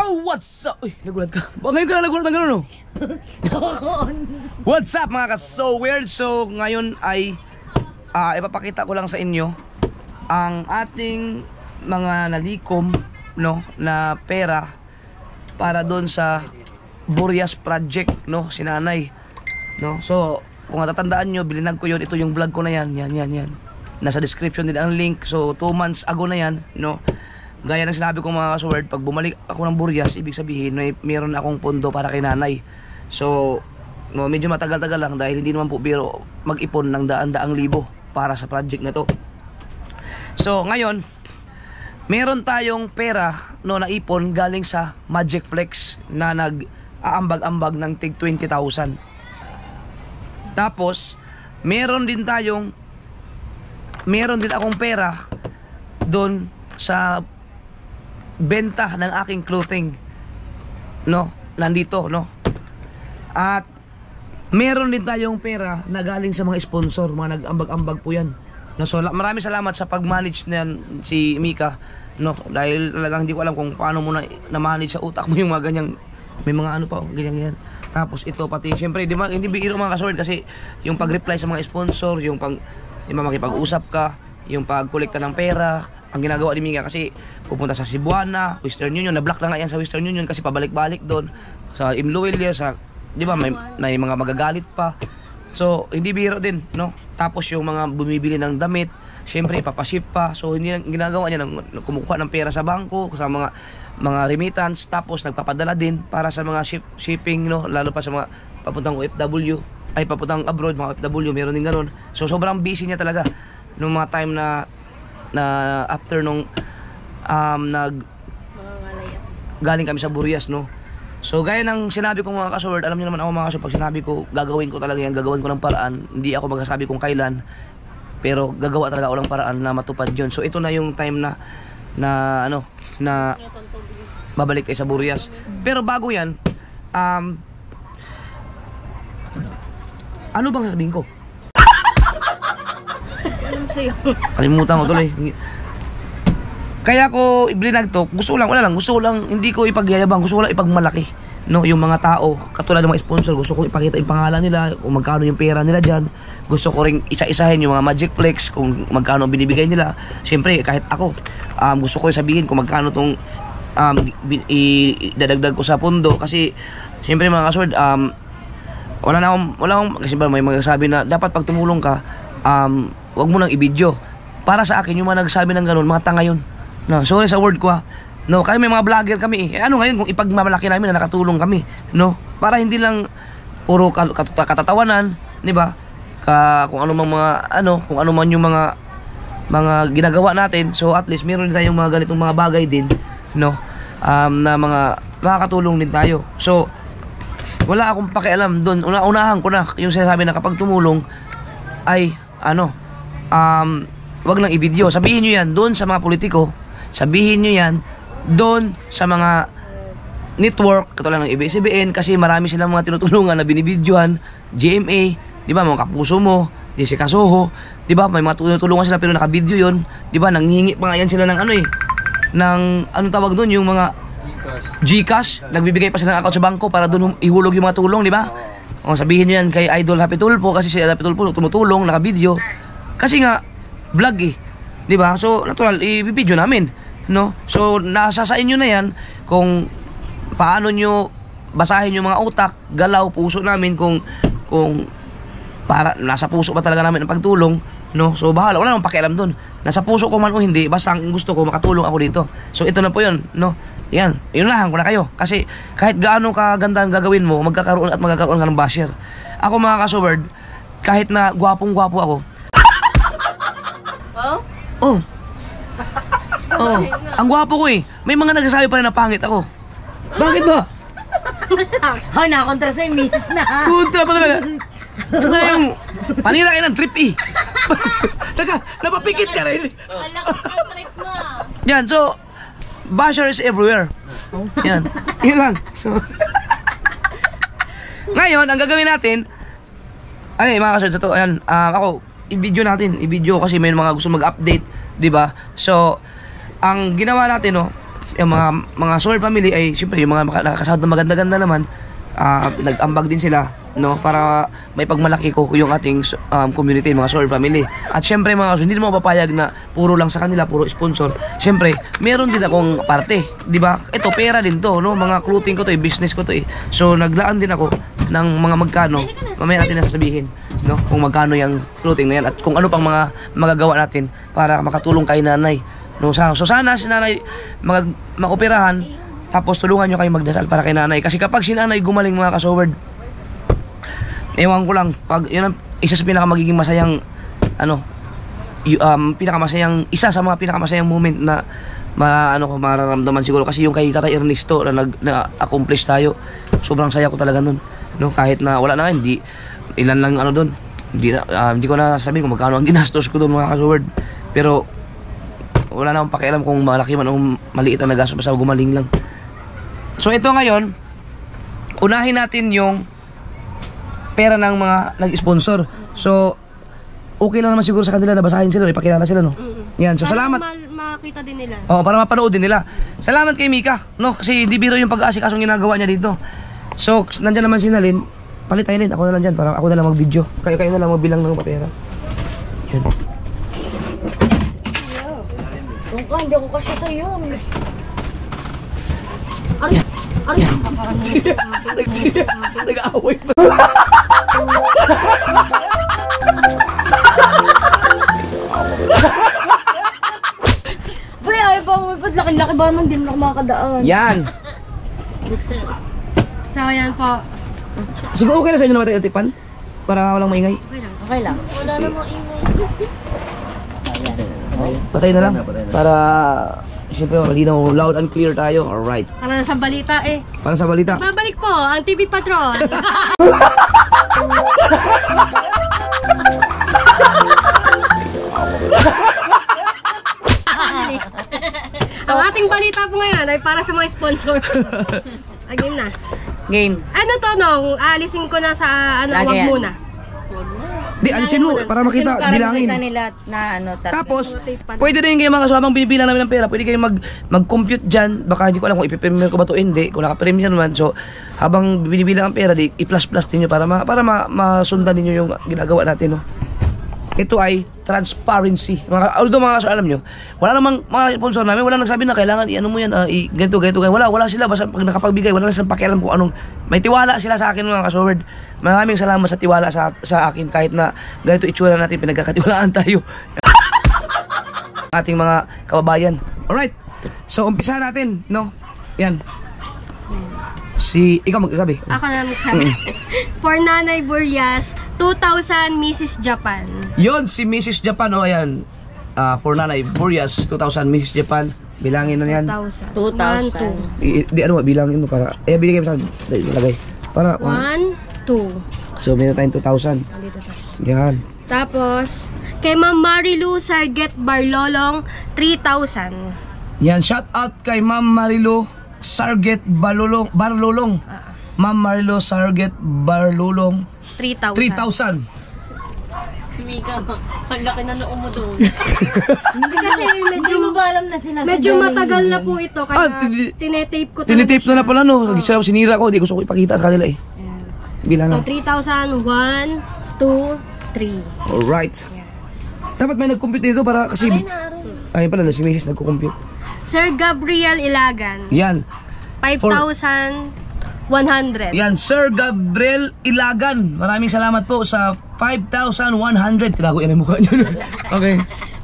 Yo! What's up? Uy, nagulat ka. Ngayon ka na nagulat ng gano'n, no? What's up mga ka-so weird? So, ngayon ay ipapakita ko lang sa inyo ang ating mga nalikom, no, na pera para doon sa Burias Project, no, si nanay, no. So, kung natatandaan nyo, bilinag ko yun. Ito yung vlog ko na yan. Yan. Nasa description din ang link. So, 2 months ago na yan, no. Gaya ng sinabi ko mga ka-sword, pag bumalik ako ng Burias, ibig sabihin mayroon akong pondo para kay nanay. So, no, medyo matagal-tagal lang dahil hindi naman po biro mag-ipon ng daan-daang libo para sa project na to. So, ngayon, meron tayong pera, no, na ipon galing sa Magic Flex na nag-aambag-ambag ng tig 20,000. Tapos, meron din akong pera doon sa benta ng aking clothing, no, nandito, no. At meron din tayong pera na galing sa mga sponsor, mga nag-ambag-ambag po yan, no. So maraming salamat sa pag-manage niyan si Mika, no, dahil talagang hindi ko alam kung paano mo na-manage sa utak mo yung mga ganyang, may mga ano pa, ganyan. Tapos ito pati, syempre, hindi biro mga ka-sword, kasi yung pag-reply sa mga sponsor, yung makipag-usap ka, yung pag-kolekta ng pera, ang ginagawa ni Mika, kasi pupunta sa Cebuana, Western Union, na-block na nga yan sa Western Union kasi pabalik-balik doon sa Imloelia, sa, di ba, may mga magagalit pa. So, hindi biro din, no? Tapos yung mga bumibili ng damit, syempre ipapaship pa. So, hindi ginagawa niya kumukuha ng pera sa bangko, sa mga remittance, tapos nagpapadala din para sa mga shipping, no? Lalo pa sa mga papuntang OFW, ay papuntang abroad, mga OFW, meron din ganoon. So, sobrang busy niya talaga nung mga time na after nung galing kami sa Burias, no. So gaya ng sinabi ko mga ka-sword, alam niyo naman ako mga ka-sword, pag sinabi ko gagawin ko talaga yan, gagawin ko ng paraan, hindi ako magsasabi kung kailan, pero gagawa talaga ako ng paraan na matupad yun. So ito na yung time na babalik tayo sa Burias. Pero bago yan, ano bang sasabihin ko? Kalimutan ko tuloy. Kaya ko iblinag to, gusto lang, hindi ko ipagyayabang, gusto ko lang ipagmalaki, no, yung mga tao, katulad ng mga sponsor, gusto ko ipakita yung pangalan nila, kung magkano yung pera nila dyan. Gusto ko ring isa-isahin yung mga Magic Flex, kung magkano binibigay nila. Siyempre, kahit ako, gusto ko sabihin kung magkano tong idadagdag ko sa pondo, kasi siyempre mga kasword, wala akong, kasi may magsasabi na dapat pag tumulong ka, wag mo nang i-video. Para sa akin, yung mga nagsabi ng ganun, mga tanga yun. No, sorry sa word ko, no, kasi may mga vlogger kami ano ngayon kung ipagmamalaki namin na nakatulong kami, no, para hindi lang puro katatawanan, di ba? Kung ano mang kung ano man yung mga ginagawa natin. So at least meron din tayong mga ganitong mga bagay din, no, na mga makakatulong din tayo. So wala akong pakialam doon. Unahan ko na yung sinasabi na kapag tumulong ay wag nang i-video. Sabihin nyo yan doon sa mga politiko, sabihin nyo yan doon sa mga network katulad ng ABS-CBN, kasi marami silang mga tinutulungan na binibidyohan. GMA, di ba, mga Kapuso mo, Jessica Soho, di ba, may mga tinutulungan sila pero naka-video yun, di ba, nanghihingi pa nga yan sila ng ng anong tawag doon, yung mga GCash, nagbibigay pa sila ng account sa bangko para doon ihulog yung mga tulong, di ba? O, sabihin nyo yan kay Idol Happy Tulfo, kasi si Happy Tulfo tumutulong, naka-video, kasi nga vlog di ba? So natural i-video namin, no? So nasa sa inyo na yan kung paano nyo basahin yung mga utak, galaw, puso namin, kung para nasa puso ba talaga namin ang pagtulong, no? So bahala, wala namang pakialam doon. Nasa puso ko man o hindi, basta ang gusto ko makatulong ako dito. So ito na po yun, no? Yan, inunahan ko na kayo, kasi kahit gaano kaganda ang gagawin mo, magkakaroon ka ng basher. Ako mga ka-sword, kahit na gwapong-gwapo ako, oh, ang gwapo ko may mga nagsasabi pa rin na pangit ako. Bakit ba? Nakakontra sa'yo, misis na. Kontra pa talaga. Ano yung panira kayo ng trip Teka, napapikit ka rin. Trip mo. Yan, so basher is everywhere. Yan, yun lang. So ngayon, ang gagawin natin, mga kasunod, ito, ayan, ako, i-video kasi may mga gusto mag-update, di ba? So ang ginawa natin, no, yung mga Sower family ay siyempre yung mga nakakasahod na maganda-ganda naman, nag-ambag din sila, no, para may pagmalaki ko yung ating community, mga Sower family. At siyempre mga hindi mo mapapayag na puro lang sa kanila, puro sponsor. Siyempre, meron din akong parte, di ba? Ito pera din to, no, mga clothing ko to, business ko to eh. So naglaan din ako ng mga magkano, mamaya natin nasasabihin, no, kung magkano yung clothing na yan at kung ano pang mga magagawa natin para makatulong kay nanay. No, so sana si nanay mag-operahan, tapos tulungan nyo kayo magdasal para kay nanay. Kasi kapag si nanay gumaling mga kasoward, ewan ko lang, pag yun ang isa sa pinakamagiging masayang isa sa mga pinakamasayang moment na mararamdaman siguro, kasi yung kay Tatay Ernesto na-accomplish tayo. Sobrang saya ko talaga nun, no, kahit na wala na nga, hindi ilan lang doon. Hindi ko na sabihin kung magkano ang ginastos ko doon mga kasoward. Pero wala na akong pakialam kung malaki man o maliit ang nagastos, basta gumaling lang. So ito ngayon, unahin natin yung pera ng mga nag-sponsor. So okay lang naman siguro sa kanila na basahin sila, ipakilala sila, no. Yan, so para salamat. makita din nila. Para mapanood din nila. Salamat kay Mika, no, kasi di biro yung pag-aasikasong ginagawa niya dito. So nandiyan naman si Nalin. Palit tayo, Lin, ako na lang dyan, para ako na lang mag-video. Kayo na lang magbilang ng pera. Yan. Kung ka, hindi ako kasya sa'yo. Ari! Nag-aaway pa. Bay, ayaw pa mo. Laki-laki ba naman, hindi mo na ako makakadaan. Yan. So, yan po. Siguro okay na sa inyo na ba tayo tikpan? Para walang maingay. Okay lang. Wala namang ingay. Patay na lang. Para siyempre malinaw, loud and clear tayo. Alright. Para sa balita eh. Para sa balita. Babalik po ang TV Patrol. Ang ating balita po ngayon ay para sa mga sponsor. Again na. Game. Ano to, Nong? Alisin ko na sa wag Lagyan. muna. Di, alisin mo para makita, Para bilangin. makita nila na Tapos, pwede rin kayo mga kasama binibilang namin ng pera. Pwede kayo mag-compute dyan. Baka hindi ko alam kung ipipremiere ko ba ito, hindi. Kung naka-premiere naman. So, habang binibilang ang pera, i-plus-plus ninyo para masundan ninyo yung ginagawa natin, no? Ito ay transparency. Although mga kaso, alam nyo, wala namang mga sponsor namin, wala nagsabi na kailangan i-ano mo yan, ganito. Wala sila, basta pag nakapagbigay, wala na silang pakialam kung anong, may tiwala sila sa akin mga kasoward. Maraming salamat sa tiwala sa akin, kahit na ganito itsura natin, pinagkakatiwalaan tayo. Ating mga kababayan. Alright, so umpisa natin, no? Yan. Ikaw magsabi. Ako na magsabi. For Nanay Burias, 2,000 Mrs. Japan. Yon si Mrs. Japan, ayan. For Nanay Burias, 2,000 Mrs. Japan. Bilangin na yan. 2,000. 2,000. Bilangin mo para, binigay mo sa akin. Lagay. Para, 1, 2. So, meron tayong 2,000. Dito tayo. Yan. Tapos, kay Ma'am Marilu Sarget Barlolong, 3,000. Yan, shout out kay Ma'am Marilu Sarget Barlolong. Ma'am Marilu Sarget Barlolong, 3,000. 3,000. Mika, ang laki na noo mo doon. Hindi kasi medyo alam na sinasadya. Medyo matagal na po ito, kaya tinetape ko talaga. Tinitape na pala, no? Sinira ko, di gusto ko ipakita sa kanila eh. Bilang So, na. 3,000, 1, 2, 3. Alright. Dapat may nag-compute dito para kasi... Ayun pala, si Mrs. nagko-compute. Sir Gabriel Ilagan, Yan. 5,100. Yan, Sir Gabriel Ilagan. Maraming salamat po sa 5,100. Tinago yan ang mukha niyo. Okay.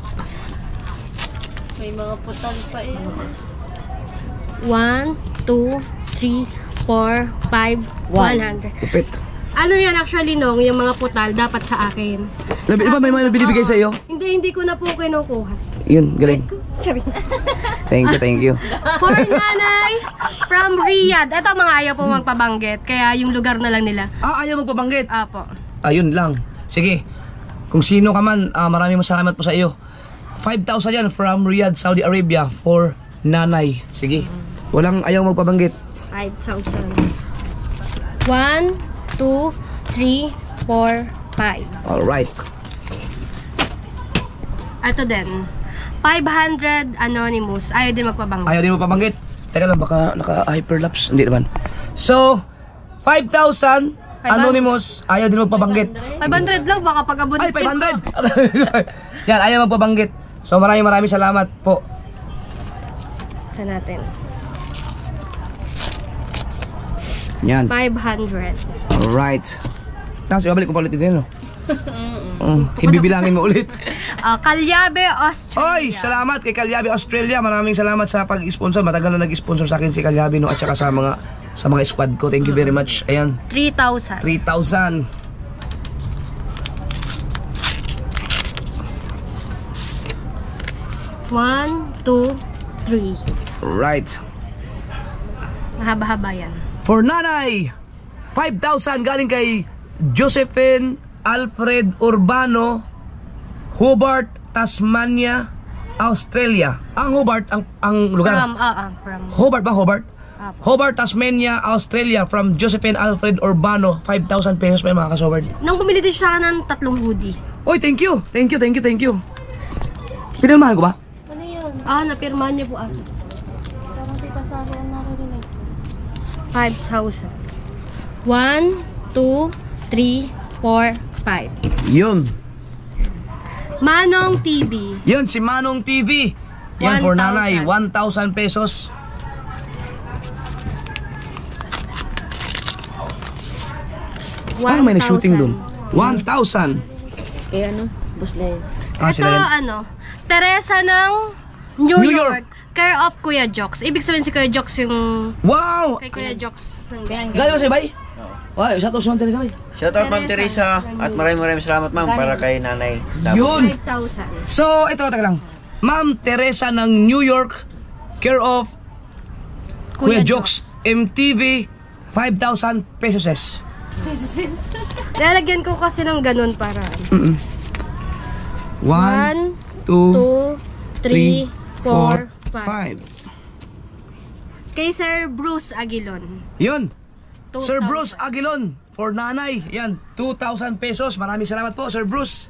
May mga putal pa eh. 1, 2, 3, 4, 5, 100. Kupit. Ano yan actually, Nong, yung mga putal dapat sa akin. Iba may mga binibigay sa iyo? Hindi ko na po kinukuha. Yun, galing. Sabi. Thank you. For Nanay from Riyadh. Ito mga ayaw po magpabanggit. Kaya yung lugar na lang nila. Ayaw magpabanggit. Apo. Ayun lang. Sige. Kung sino ka man, maraming salamat po sa iyo. 5,000 yan from Riyadh, Saudi Arabia for Nanay. Sige. Walang ayaw magpabanggit. 5,000. 1, 2, 3, 4, 5. Alright. Ito din. 500 anonymous. Ayaw din magpabanggit. Ayaw din mo pabanggit. Teka lang, baka naka-hyperlapse. Hindi naman. So, 5,000 anonymous. Ayaw din magpabanggit. 500 lang, baka pag-abot. Ay, 500! Yan, ayaw magpabanggit. So, maraming salamat po. Sa natin. Yan. 500. Alright. Tapos, ibabalik ko pa ulit ito yun, no? Ibibilangin mo ulit. Kalyabe, Australia. Oy, salamat kay Kalyabe Australia. Maraming salamat sa pag-sponsor. Matagal na nag-sponsor sa akin si Kalyabe, no? At saka sa mga squad ko. Thank you very much. Ayan. 3,000. 3,000. One, two, three. Right. Mahaba-haba yan. For nanay, 5,000 galing kay Josephine Alfred Urbano, Hobart, Tasmania, Australia. Ang Hobart, ang lugar. From. Hobart ba? Hobart? Hobart, Tasmania, Australia. From Josephine Alfred Urbano. 5,000 pesos pa yung mga kasoward. Nang bumili din siya ng 3 hoodie. Oy, thank you. Thank you. Pinirmahan ko ba? Ano yun? Napirmahan niya po ako. Parang tita sa akin ang nakarinig. 5,000. 1, 2, 3, 4, 5. Yun. Manong TV. Yun, si Manong TV. Yan, for nanay, 1,000 pesos. Paano may nag-shooting dun? 1,000. Eh ano? Buslay. Ito, Sila yan. Teresa ng New New York. Care of Kuya Jokes. Ibig sabihin si Kuya Jokes yung Wow! kay Kuya Jokes. Galing ba si Bay? Wow, shout out sa Ma'am Teresa, Bay. Shoutout Ma'am Teresa at maraming salamat ma'am para kay Nanay. Yun! 5,000. So, ito, taka lang. Ma'am Teresa ng New York, care of Kuya Jokes MTV, 5,000 pesos. Lalagyan ko kasi ng ganun para 1, 2, 2, 3, 4, 5. 5. Kay Sir Bruce Aguilon. Yun. 2,000. Sir Bruce Aguilon for nanay. Yan, 2,000 pesos. Maraming salamat po, Sir Bruce.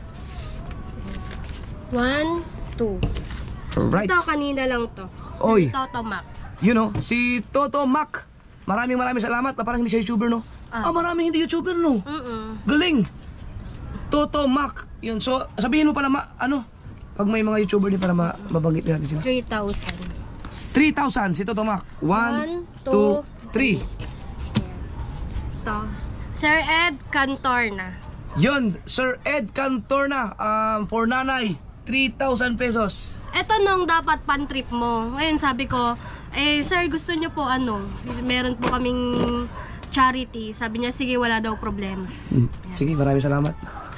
1, 2. Right. Ito kanina lang to. Oy. Toto Mac. You know, si Toto Mac. Maraming salamat. Parang hindi siya YouTuber, no? Maraming hindi YouTuber, no? Galing. Toto Mac. Yun, so sabihin mo pala pag may mga YouTuber din para mabanggit natin sila. 3,000. 3,000 si Toto Mac. 1, 2, 3. Ito. Sir Ed Cantorna. Yun, Sir Ed Cantorna, for nanay, 3,000 pesos. Ito nung dapat pan-trip mo. Ngayon sabi ko, sir gusto nyo po meron po kaming charity. Sabi niya, sige wala daw problema. Sige, maraming salamat.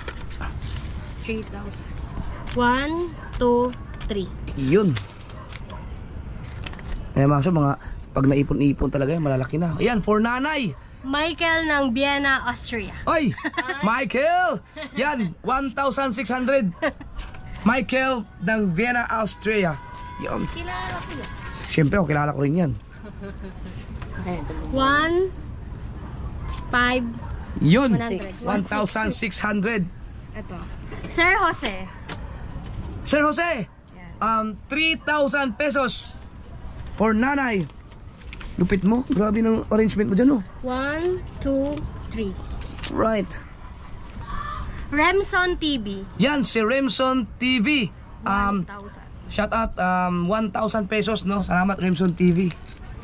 3,000. 1, 2, 3. Yun. Mga pag naipon-ipon talaga yan, malalaki na. Ayan, for nanay. Michael ng Vienna, Austria. Oy! Michael! Yan, 1,600. Michael ng Vienna, Austria. Yan. Kilala ko yun. Siyempre, kilala ko rin yan. 1, 5, Yun, 100. 1,600. Ito. Sir Jose. Sir Jose, 3,000 pesos for nanay. Lupit mo, grabe ng arrangement mo dyan, no? 1, 2, 3. Right. Remson TV. Yan, si Remson TV. 1,000. Shout out, 1,000 pesos, no? Salamat, Remson TV.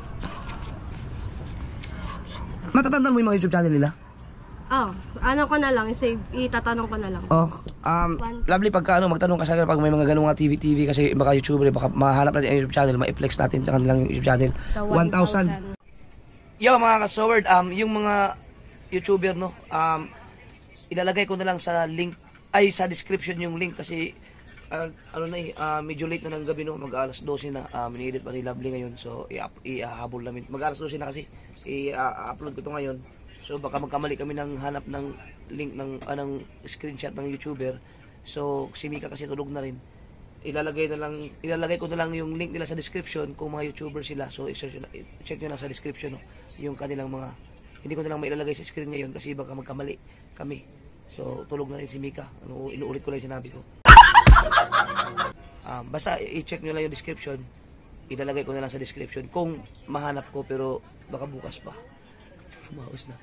Matatandaan mo yung mga YouTube channel nila? Ano ko na lang, itatanong ko na lang. Lovely pagka magtanong ka sa pag may mga ganung mga TV kasi baka YouTuber, baka mahanap natin ang YouTube channel, ma-flex natin sa kanilang YouTube channel. 1,000. Yo mga kasoward, yung mga YouTuber, no, ilalagay ko na lang sa link, sa description yung link kasi medyo late na ng gabi, no, mag-alas 12 na, minilit pa ni Lovely ngayon, so ihahabol namin, mag-alas 12 na kasi, i-upload ko to ngayon. So baka magkamali kami ng hanap ng link ng screenshot ng YouTuber. So si Mika kasi tulog na rin. Ilalagay ko na lang yung link nila sa description kung mga YouTuber sila. So check nyo na sa description, no, yung kanilang mga, hindi ko na lang mailalagay sa screen ngayon kasi baka magkamali kami. So tulog na rin si Mika. Inuulit ko lang sinabi ko. Basta i-check nyo lang yung description. Ilalagay ko na lang sa description kung mahanap ko, pero baka bukas pa. Maus na.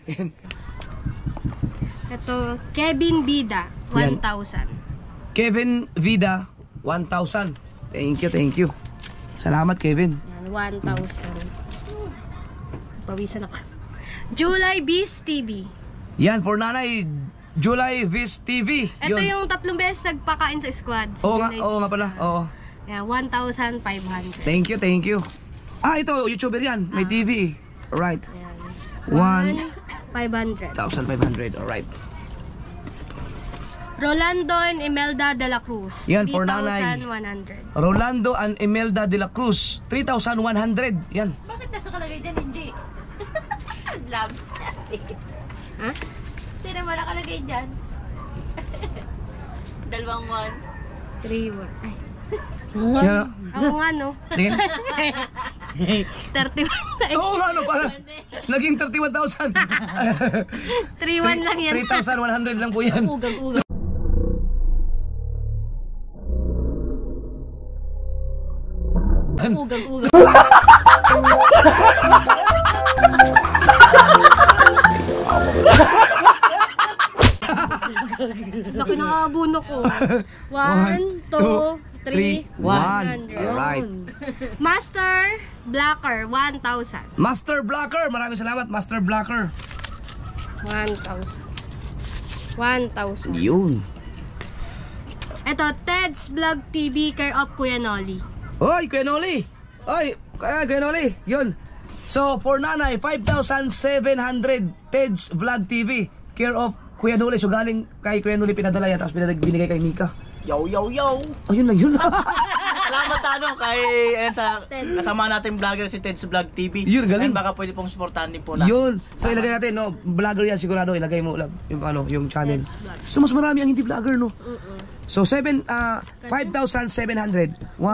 Ito, Kevin Bida, Yan. 1,000. Kevin Vida, 1,000. Thank you. Salamat, Kevin. Yan, 1,000. Pawisan ako. July Beast TV. Yan, for nanay, July Viz TV. Ito Yun. yung 3 beses nagpakain sa squad. Oo nga, July oo nga pala. Oo. Yan, 1,500. Thank you. Ito, YouTuber yan. May TV. Alright. Yan. 1,500. 1,500. Alright. Rolando and Imelda de la Cruz. Yan, for nanay. 3,100. Rolando and Imelda de la Cruz, 3,100. Yan. Bakit nakalagay dyan? Hindi. Love. Ha? Hindi naman nakalagay dyan. 2 1. 3, 1. Ay. Yan. Oo nga, no? Tingin. 31. Oo nga, no, para naging 31,000. 3,1 lang yan. 3,100 lang po yan. Ugang-ugang. Ugang-ugang. Laki ng abuno ko. 1, 2, 3, 100. Alright. Master Blacker, 1,000. Master Blocker, maraming salamat, Master Blocker. 1,000. 1,000. Yun. Ito, Ted's Vlog TV, care of Kuya Noli. Oy, Kuya Noli. Oy, Kuya Noli. Yun. So, for nanay, 5,700. Ted's Vlog TV. Care of Kuya Noli. So, galing kay Kuya Noli pinadala yan. Tapos binigay kay Mika. Yo! Ayun lang yun. Salamat sa kay ayan, sa Ted. kasama nating vlogger si Ted's Vlog TV. Yun, galing. Ayan, baka pwede pong supportahan din po na. Yun. So, ilagay natin, no? Vlogger yan sigurado. Ilagay mo yung, yung channel. Ted's Vlog. So, mas marami ang hindi vlogger, no? So, 5,700. 1, 2, 3, 4,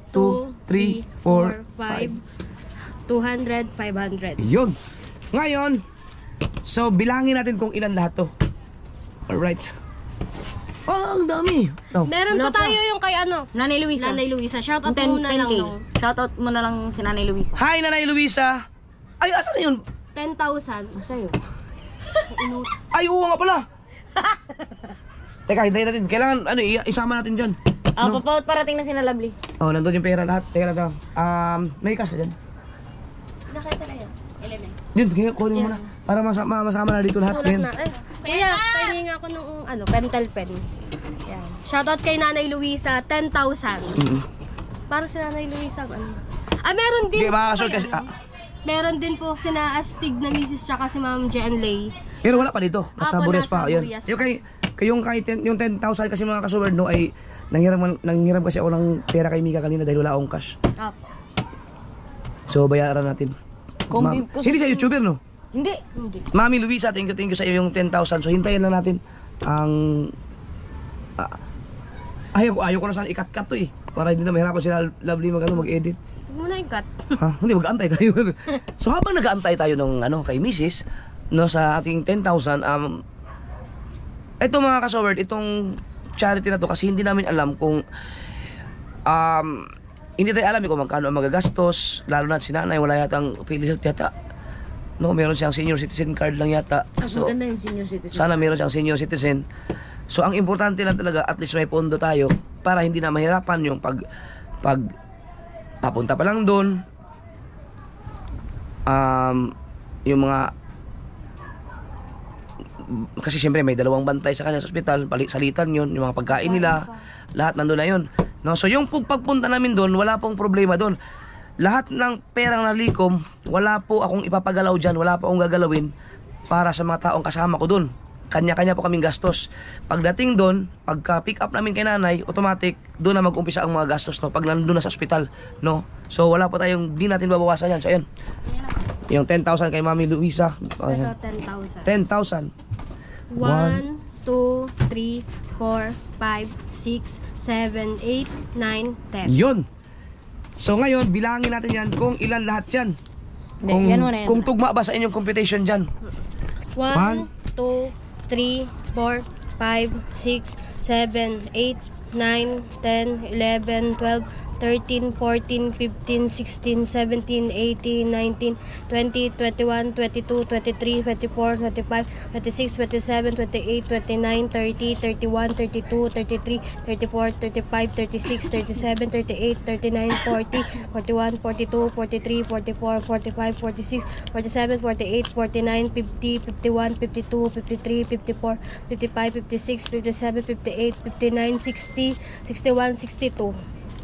5. 200, 500. Yun. Ngayon, so bilangin natin kung ilan lahat to. Alright. Oh, ang dami. Oh. Meron Wala pa pa. tayo yung kay ano? Nanay Luisa. Nanay Luisa. Shoutout 10, muna lang 10K. no. Shoutout mo na lang si Nanay Luisa. Hi, Nanay Luisa. Ay, asan na yun? 10,000. Sa'yo. Ay, oo nga pala. Teka, hintayin natin. Kailangan, isama natin dyan. Papaut parating na si na Lovely. Oh, nandun yung pera lahat. Teka lang. May cash ka dyan? Nakita na yan. Element. Yun, kunin mo na. Para masama na dito lahat. Sulat Ngayon. na. Kuya, pahingi nga ako ng pentel pen. Yan. Shoutout kay Nanay Luisa, 10,000. Para si Nanay Luisa, meron din. Hindi, makakasort kasi. Meron din po sina Astig na misis tsaka si Ma'am Jen Lay. Pero wala pa dito. Nasa Apo, Burias pa. nasa Yun. Burias. Yung 10,000 kasi mga kasuwerd, no, ay nanghiram kasi ako ng pera kay Mika kanina dahil wala akong cash. Apo. So, bayaran natin. Hindi siya YouTuber, no? Hindi. Mami Luisa, thank you sa iyo yung 10,000. So, hintayin lang natin ang... ayaw ko na sana ikat-kat to eh. Para hindi na mahirapan sila Lovely mag-edit. Huwag mo na i-cut. Ha? Hindi, mag-aantay tayo. So, habang nag-aantay tayo ng kay Mrs., no, sa ating 10,000, ito mga kasowerd, itong charity na to, kasi hindi namin alam kung, hindi tayo alam kung magkano ang magagastos, lalo na si nanay, wala yatang PhilHealth yata. No, meron siyang senior citizen card lang yata. So, Maganda yung senior citizen. sana meron siyang senior citizen. So, ang importante lang talaga, at least may pondo tayo para hindi na mahirapan yung pag papunta pa lang doon. Yung mga, kasi syempre may 2 bantay sa kanya sa ospital, salitan yun, yung mga pagkain nila, lahat nandun na yun. No? So, yung pagpunta namin doon, wala pong problema doon. Lahat ng perang nalikom, wala po akong ipapagalaw dyan, wala po akong gagalawin para sa mga taong kasama ko doon. Kanya-kanya po kaming gastos. Pagdating doon, pagka-pick up namin kay nanay, automatic, doon na mag-umpisa ang mga gastos, no? Pag nandun na sa ospital, no? So, wala po tayong, di natin babawasan yan. So, ayan. Yung 10,000 kay Mami Luisa. Ito, 10,000. 10,000. 1, 2, 3, 4, 5, 6, 7, 8, 9, 10. Yun. So ngayon, bilangin natin yan kung ilan lahat yan. Hindi, Kung, yan muna, yan kung muna. tugma ba sa inyong computation dyan. 1, 2, 3, 4, 5, 6, 7, 8, 9, 10, 11, 12, 13, 14, 15, 16, 17, 18, 19, 20, 21, 22, 23, 24, 25, 26, 27, 28, 29, 30, 31, 32, 33, 34, 35, 36, 37, 38, 39, 40, 41, 42, 43, 44, 45, 46, 47, 48, 49, 50, 51, 52, 53, 54, 55, 56, 57, 58, 59, 60, 61, 62.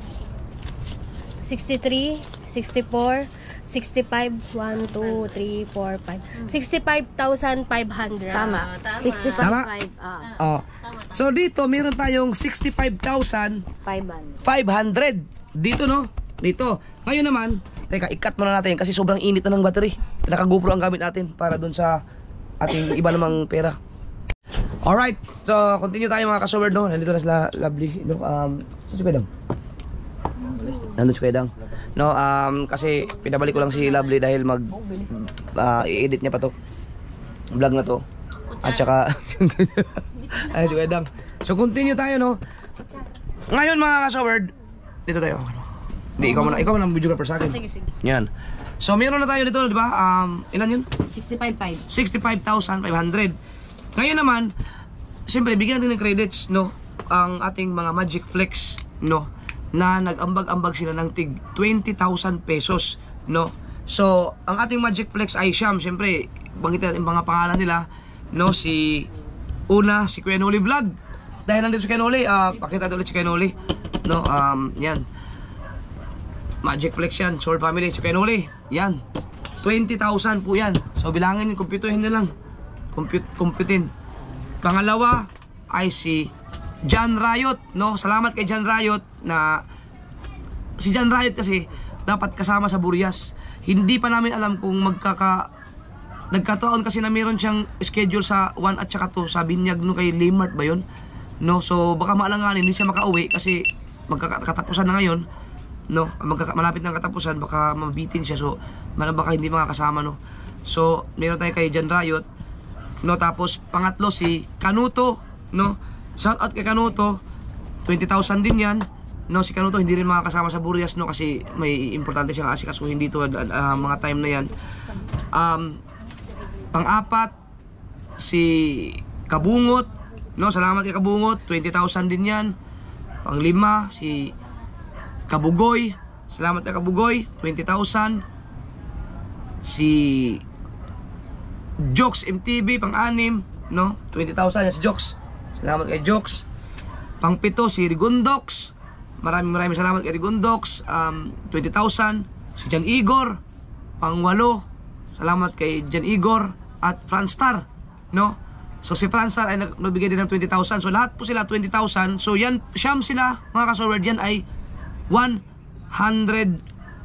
63, 64, 65, 1, 2, 3, 4, 5. 65,500. Tama. 65. Tama? Oh. So dito meron tayong 500. 65,500 dito, no? Dito. Ngayon naman, teka, i-cut muna natin kasi sobrang init na ng battery. Naka-GoPro ang gamit natin para dun sa ating iba namang pera. Alright, so continue tayo mga ka-sober, no? Nandito na sila Lovely, no? Saan si Pedang? Nandun si Pedang. No, kasi pinabalik ko lang si Lovely dahil i-edit niya pa to vlog na to. At saka ay si Pedang. So continue tayo, no? Ngayon mga ka-sober, dito tayo. Hindi, ikaw muna ang videographer sa akin. Sige. Yan. So meron na tayo dito, di ba? Ilan yun? 65,500. 65,500. Ngayon naman, siyempre bigyan natin ng credits, no, ang ating mga Magic Flex, no, na nag-ambag-ambag sila ng tig 20,000 pesos, no. So, ang ating Magic Flex ay siyam, siyempre, banggitin natin mga pangalan nila, no, si Kuya Noli Vlog. Dahil nandito si Kuya Noli, pakita ulit si Kuya Noli, no, yan. Magic Flex yan, Soul Family, si Kuya Noli, yan. 20,000 po yan. So, bilangin yun, kumputuhin nyo lang. Computin. Pangalawa ay si John Riot, no? Salamat kay John Riot na si John Riot kasi dapat kasama sa Burias. Hindi pa namin alam kung nagkataon kasi na meron siyang schedule sa 1 at saka 2 sa Binyag no kay Limart ba yun? No, so baka maalanganin hindi siya makauwi kasi magkakatapusan na ngayon, no? Malapit na katapusan, baka mabitin siya, so baka hindi makakasama, no? So meron tayo kay John Riot, no? Tapos pangatlo si Kanuto, no? Shout out kay Kanuto, 20,000 din yan, no? Si Kanuto hindi rin makakasama sa Burias, no? Kasi may importante siyang asikasuhin dito mga time na yan. Pang-apat si Kabungot, no? Salamat kay Kabungot, 20,000 din yan. Pang-lima si Kabugoy, salamat kay Kabugoy, 20,000. Si Jokes MTV, pang-anim, no? 20,000 yan si Jokes. Salamat kay Jokes. Pang-pito si Rigundox. Maraming salamat kay Rigundox. 20,000. Si Jan Igor. Pang-walo, salamat kay Jan Igor at Franstar, no? So si Franstar ay nagbigay din ng 20,000. So lahat po sila 20,000. So yan, siyam sila mga ka-sober, yan ay 180,000,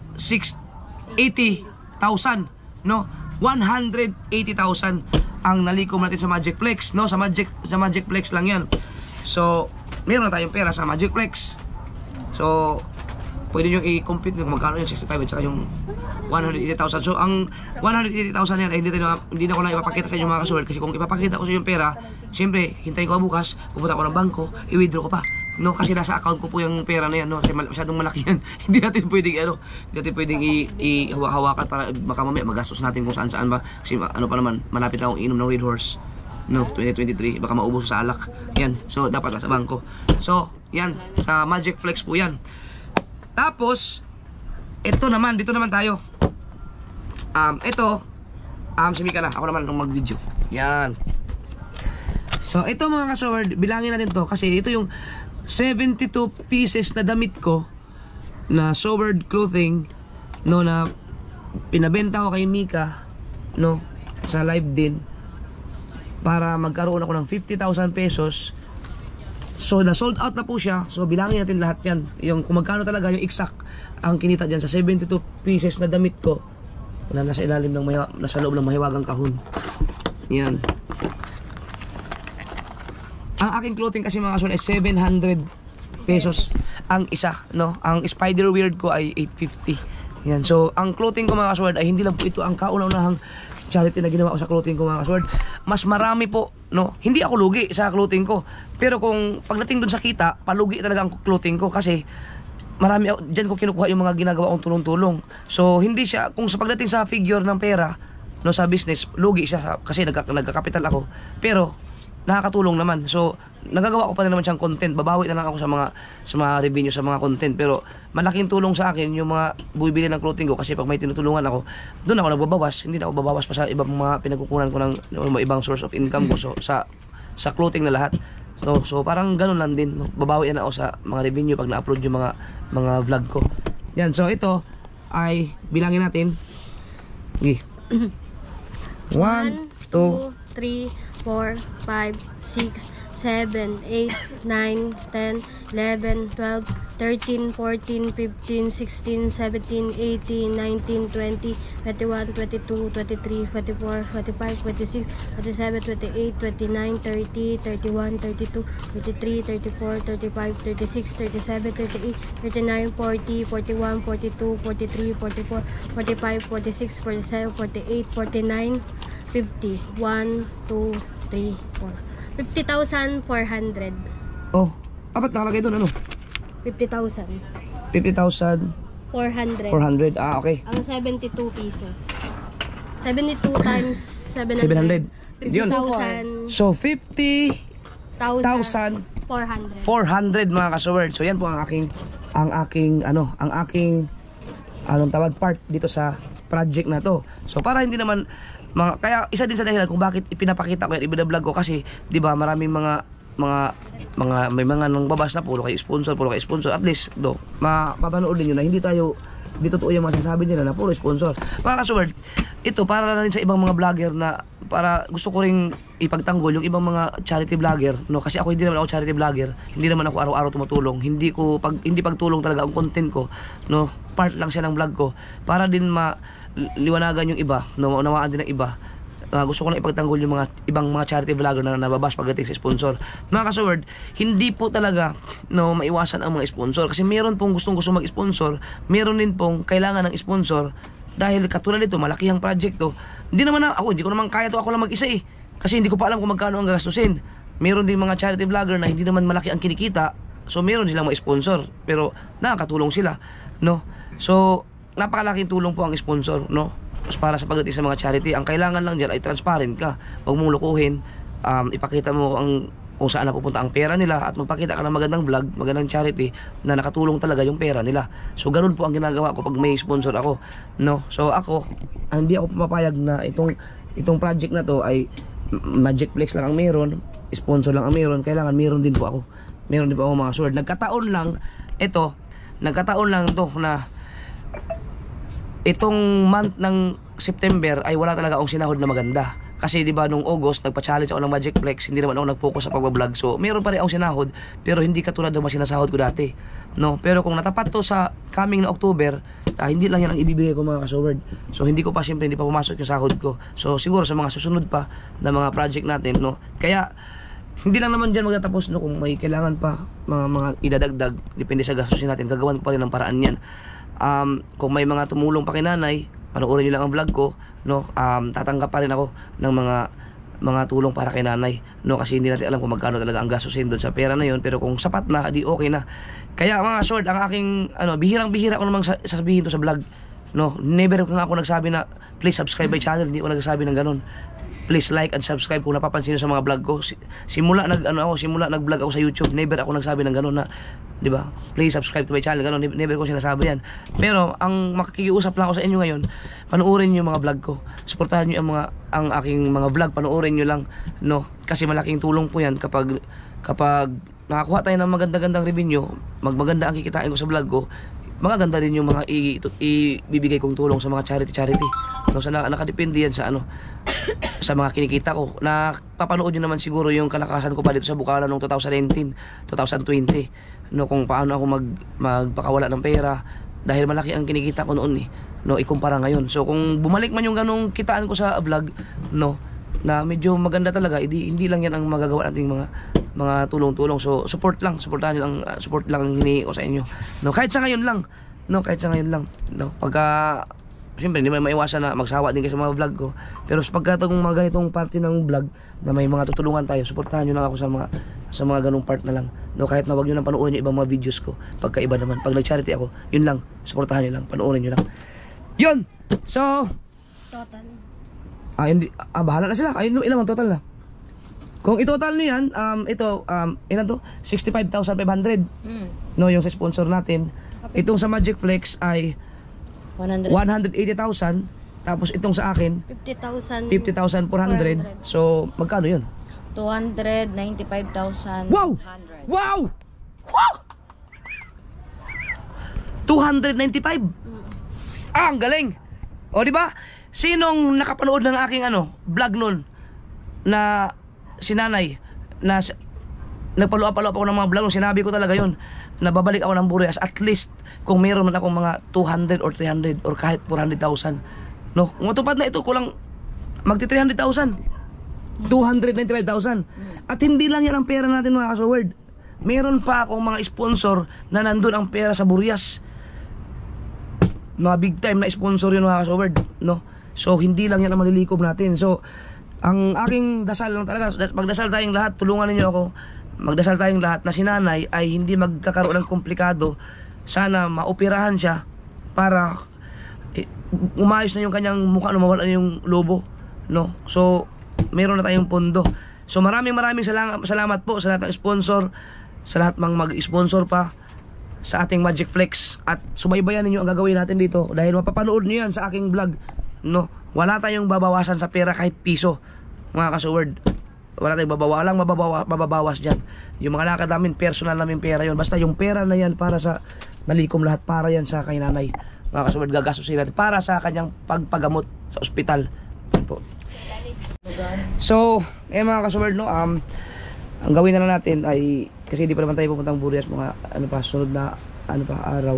no? 180,000 ang nalikom natin sa Magic Flex, no? Sa Magic Flex lang yan. So meron na tayong pera sa Magic Flex. So pwede nyo i-compute kung magkano yung 65 at saka yung 180,000. So ang 180,000 yan ay hindi na ko na ipapakita sa inyo mga ka-sober, kasi kung ipapakita ko sa inyo yung pera, siyempre hintayin ko bukas, pupunta ko ng bangko, i-withdraw ko pa, no? Kasi nasa account ko po yung pera na yan, no? Kasi masyadong malaki yan. Hindi natin pwedeng i-hawakan para baka mamaya magastos natin kung saan ba, kasi ano pa naman, malapit na akong inom ng Red Horse, no? 2023, baka maubos sa alak yan. So dapat nasa bangko. So yan, sa Magic Flex po yan. Tapos ito naman, dito naman tayo. Si Mika na, ako naman nung mag-video. Yan. So ito mga ka-sober, bilangin natin to kasi ito yung 72 pieces na damit ko na sobered clothing, no, na pinabenta ko kay Mika, no, sa live din para magkaroon ako ng 50,000 pesos. So na sold out na po siya. So bilangin natin lahat yan, yung kung magkano talaga yung exact ang kinita dyan sa 72 pieces na damit ko na nasa ilalim ng nasa loob ng mahiwagang kahon. Yan. Ang aking clothing kasi mga kasun ay 700 pesos ang isa, no? Ang spider weird ko ay 850. Yan. So ang clothing ko mga kasun ay hindi lang po ito ang kauna-unahang charity na ginawa ko sa clothing ko, mga kasword. Mas marami po, no? Hindi ako lugi sa clothing ko. Pero kung pagdating dun sa kita, palugi talaga ang clothing ko kasi marami diyan ko kinukuha yung mga ginagawa kong tulong-tulong. So hindi siya, kung sa pagdating sa figure ng pera, no, sa business, lugi siya kasi nagkakapital ako. Pero nakakatulong naman. So nagagawa ko pa rin naman siyang content. Babawi na lang ako sa mga revenue, sa mga content. Pero malaking tulong sa akin yung mga bumibili ng clothing ko kasi pag may tinutulungan ako, doon ako nagbabawas. Hindi na ako babawas pa sa ibang mga pinagkukunan ko ng ibang source of income ko. So sa clothing na lahat. So parang ganun lang din, no? Babawi na ako sa mga revenue pag na-upload yung mga vlog ko. Yan, so ito ay bilangin natin. Okay. 1, 2, 3, 4, 5, 6, 7, 8, 9, 10, 11, 12, 13, 14, 15, 16, 17, 18, 19, 20, 21, 22, 23, 24, 25, 26, 27, 28, 29, 30, 31, 32, 33, 34, 35, 36, 37, 38, 39, 40, 41, 42, 43, 44, 45, 46, 47, 48, 49, 50, 1, 2, 3, 4. 50,400. Oh, apat nakalagay doon, ano? 50,000. 50,400. 400. Okay. Ang 72 pieces. 72 times 700. 700. Yun. 50,000. So 50,400 400. mga kasword. So yan po ang aking anong tawag, part dito sa project na to. So para hindi naman kaya isa din sa dahilan kung bakit ipinapakita ko yan, ibinablog ko kasi 'di ba maraming may mga nang babas na puro kay sponsor, at least mapapanood niyo na hindi totoo yung masasabi nila na puro sponsor. Mga kasword, ito para na rin sa ibang mga vlogger na para gusto ko ring ipagtanggol yung ibang mga charity vlogger, no, kasi hindi naman ako charity vlogger, hindi naman ako araw-araw tumutulong, hindi pagtulong talaga ang content ko, no, part lang siya ng vlog ko para din liwanagan yung iba, no, maunawaan din ng iba. Gusto ko lang ipagtanggol yung mga ibang mga charity vlogger na nababas pagdating sa sponsor. Mga kasword, hindi po talaga, no, maiwasan ang mga sponsor kasi meron pong gusto mag-sponsor, meron din pong kailangan ng sponsor dahil katulad nito, malaki ang project to. Hindi ko naman kaya to ako lang mag-isa eh. Kasi hindi ko pa alam kung magkano ang gastusin. Meron din mga charity vlogger na hindi naman malaki ang kinikita, so meron silang mga sponsor pero nakakatulong sila, no. So napakalaking tulong po ang sponsor, no? Para sa pagdating sa mga charity, ang kailangan lang diyan ay transparent ka. Huwag mong lukuhin, ipakita mo kung saan napupunta ang pera nila at magpakita ka ng magandang vlog, magandang charity na nakatulong talaga yung pera nila. So ganun po ang ginagawa ko pag may sponsor ako, no? So ako, hindi ako pumapayag na itong project na to ay Magicplex lang ang meron, sponsor lang ang meron. Kailangan meron din po ako mga sword. Nagkataon lang to na itong month ng September ay wala talaga akong sinahod na maganda. Kasi di ba nung August nagpa-challenge ako ng Magicplex, hindi naman ako nag-focus sa pagbablog. So meron pa rin akong sinahod pero hindi katulad ng mga sinasahod ko dati, no? Pero kung natapat to sa coming na October, hindi lang yan ang ibibigay ko mga kasword. So hindi pa pumasok yung sahod ko. So siguro sa mga susunod pa na mga project natin, no? Kaya hindi lang naman dyan magtatapos, no? Kung may kailangan pa mga idadagdag, depende sa gastusin natin, gagawan ko pa rin ng paraan yan. Kung may mga tumulong pa kay nanay, panoorin nyo lang ang vlog ko, no. Tatanggap pa rin ako ng mga tulong para kay nanay, no, kasi hindi natin alam kung magkano talaga ang gastusin doon sa pera na yon, pero kung sapat na, di okay na. Kaya mga sword, ang aking bihirang-bihira ko namang sasabihin to sa vlog, no. Never ko nga ako nagsabi na please subscribe my channel, hindi ko nagsabi ng ganun. Please like and subscribe kung napapansin nyo sa mga vlog ko. Simula nag-vlog ako sa YouTube, never ako nagsabi ng ganun na, di ba? Please subscribe to my channel, ganun, never ko sinasabi yan. Pero ang makikiusap lang ako sa inyo ngayon, panoorin niyo yung mga vlog ko. Suportahan niyo ang aking mga vlog, panoorin niyo lang, no? Kasi malaking tulong po yan kapag nakakuha tayo ng maganda-gandang revenue, maganda ang kikitain ko sa vlog ko, magaganda rin yung mga ibibigay kong tulong sa mga charity. No, sa nakadepende yan sa sa mga kinikita ko. Napapanood nyo naman siguro yung kalakasan ko pa dito sa Bukana noong 2019, 2020, no, kung paano ako magpakawala ng pera dahil malaki ang kinikita ko noon, no, ikumpara ngayon. So kung bumalik man yung ganung kitaan ko sa vlog, no, na medyo maganda talaga, hindi lang yan ang magagawa nating mga tulong-tulong. So supportahan niyo lang, support lang ang hinihingi ko sa inyo, no, kahit sa ngayon lang, no, pagka siyempre hindi may maiwasan na magsawa din kayo sa mga vlog ko. Pero sa pagkatong mga ganitong parte ng vlog na may mga tutulungan tayo, suportahan nyo lang ako sa mga ganung part na lang. No, kahit na wag nyo lang panoorin yung ibang mga videos ko. Pagkaiba naman, pag nag-charity ako, yun lang, suportahan nyo lang, panoorin nyo lang. Yun! So, Total. bahala na sila. Ayun, ilan ang total na? Kung i-total nyo yan, ilan to? 65,500. No, yung sa sponsor natin. Itong sa Magic Flex ay 180,000. Tapos itong sa akin, 50,000. 50,400. So, magkano yun? 295,100. Wow! Wow! Wow! 295. Ang galing. O di ba? Sinong nakapanood ng aking vlog noon na si Nanay na nagpalo-up ako ng mga vlog, sinabi ko talaga yon na babalik ako ng Burias at least kung meron man akong mga 200 or 300 or kahit 400,000. No, matupad na ito kulang magti 300,000. 295,000. At hindi lang yan ang pera natin mga kasaward. Meron pa akong mga sponsor na nandun ang pera sa Burias. Mga big time na sponsor yun mga kasaward, no? So hindi lang yan ang malilikob natin. So ang aking dasal lang talaga, magdasal tayong lahat, tulungan ninyo ako. Magdasal tayong lahat na si Nanay ay hindi magkakaroon ng komplikado. Sana maoperahan siya para umayos na yung kanyang mukha, mawala na yung lobo, no? So meron na tayong pondo. So maraming salamat po sa lahat ng sponsor, sa lahat mang mag-sponsor pa sa ating Magic Flex. At subaybayan ninyo ang gagawin natin dito dahil mapapanood nyo yan sa aking vlog, no? Wala tayong babawasan sa pera kahit piso, mga kasuward. Wala tayong mababawas dyan. Yung mga lakad namin, personal namin pera yon. Basta yung pera na yan para sa nalikom lahat, para yan sa kay Nanay, mga kasuward. Gagastos sila para sa kanyang pagpagamot sa ospital. Yan po. So, mga kasuward, no, ang gawin na lang natin ay, kasi di pa naman tayo pupuntang Burias mga sunod na araw,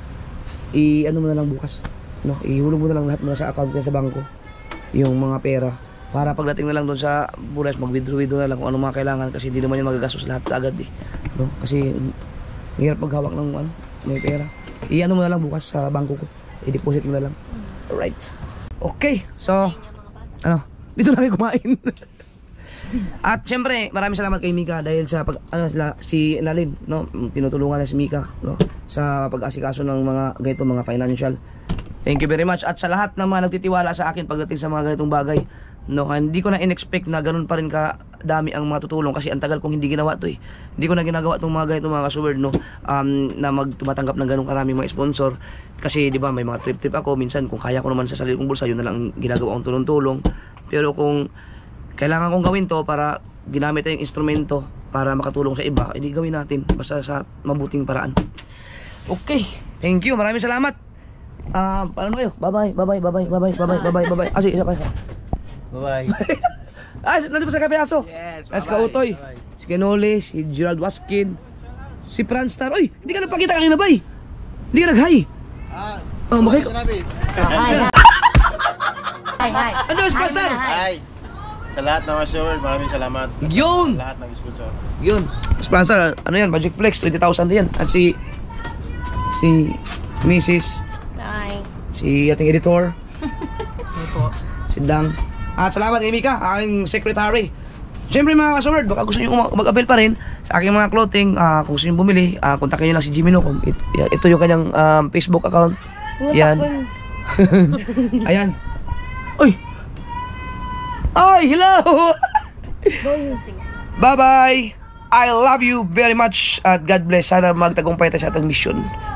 mo na lang bukas, no, ihulog mo na lang lahat muna sa account niya sa bangko yung mga pera para pagdating na lang doon sa Burias mag-withdraw na lang kung ano mga kailangan, kasi hindi naman yan magagastos lahat agad no, kasi hirap maghawak ng may pera. Mo na lang bukas sa bangko ko, i-deposit mo na lang. Alright, okay, so dito na kayo kumain. At syempre, maraming salamat kay Mika dahil sa si Nalin, no, tinutulungan na si Mika, no, sa pag-asikaso ng mga ganito mga financial. Thank you very much. At sa lahat ng mga nagtitiwala sa akin pagdating sa mga ganitong bagay, no, hindi ko na in-expect na ganun pa rin ka dami ang mga tutulong kasi ang tagal kong hindi ginawa to Hindi ko na ginagawa tong mga ganitong mga kasuward, no, na tumatanggap ng ganung karaming mga sponsor. Kasi di ba may mga trip ako, minsan kung kaya ko naman sa sarili kong bulsa, yun na lang ginagawa kong tulong-tulong. Pero kung kailangan kong gawin to para ginamit tayong instrumento para makatulong sa iba, hindi gawin natin basta sa mabuting paraan. Okay, thank you, maraming salamat. Paano kayo? Bye-bye. Sige, isa pa. Bye-bye. Nandito pa sa Kapiaso. Yes, Let's go, Utoy. Si Kenole, si Gerald Waskin, si Franz Star. Oy, hindi ka nagpakita kanina, bay. Hindi ka nag-hi. Makik. Hi. Ano yung sponsor? Hi! Sa lahat ng assured, maraming salamat. Yun! Sa lahat ng sponsor. Yun. Sponsor, ano yan? Magic Flex, 20,000 din yan. At si Mrs. Hi. Si ating editor. Si Dang. At salamat kay Mika, aking secretary. Siyempre mga kasaward, baka gusto nyo mag-avail pa rin sa aking mga clothing. Kung gusto nyo bumili, kontakin nyo lang si Jimmy No. Ito yung kanyang Facebook account. Yan. Ayan. Uy! Ay, hello! Bye-bye! I love you very much at God bless. Sana magtagumpay tayo sa ating mission.